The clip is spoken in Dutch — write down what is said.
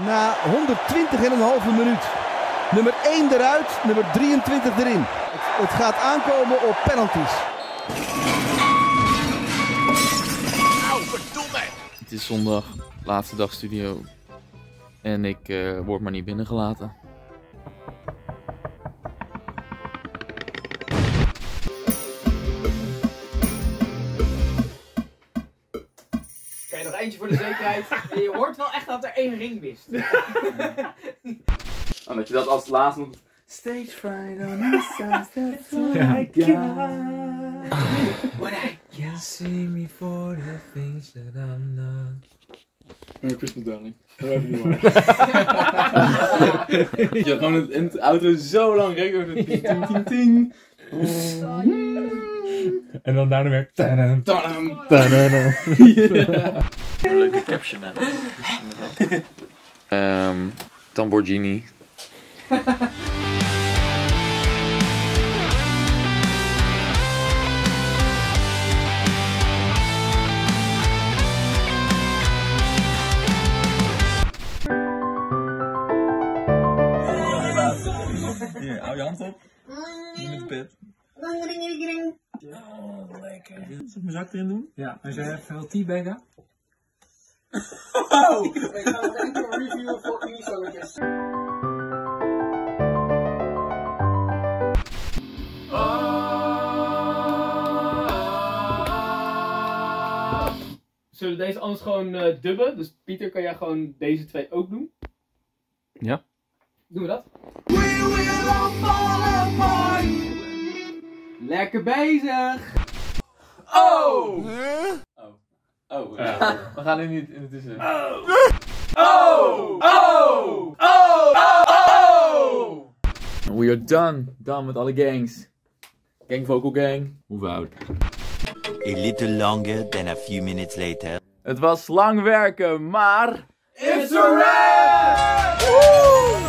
Na 120,5 minuut. Nummer 1 eruit, nummer 23 erin. Het gaat aankomen op penalties. Auw, verdomme! Het is zondag, laatste dag studio. En ik word maar niet binnengelaten. Kijk, nog eentje voor de zekerheid. En je hoort wel echt dat er 1 ring mist. Oh, dat je dat als laatste moet... Stage fright on the side, that's what I got. What I got. See me for the things that I'm not. Merry Christmas, darling. Wherever you are. Je hebt gewoon in het auto zo lang rekenen. Ting, ting, ting. En dan daarna weer. Tadam, tadam, tadam. Leuke caption, hè? Lamborghini. Hier, hou je hand op. Hier met het bed. Oh, lekker. Zal ik mijn zak erin doen? Ja, als jij even wil teabaggen. Oh! Ik ga nog één keer reviewen voor kniezootjes. Zullen we deze anders gewoon dubben? Dus Pieter, kan jij gewoon deze 2 ook doen? Ja. Doen we dat? Lekker bezig! Oh! Oh, we gaan er niet in het tussen. Oh! Oh! Oh! Oh! We are done. Done met alle gangs. Gang Vocal Gang. Hoeveel oud? A little longer than a few minutes later. Het was lang werken, maar... It's a wrap!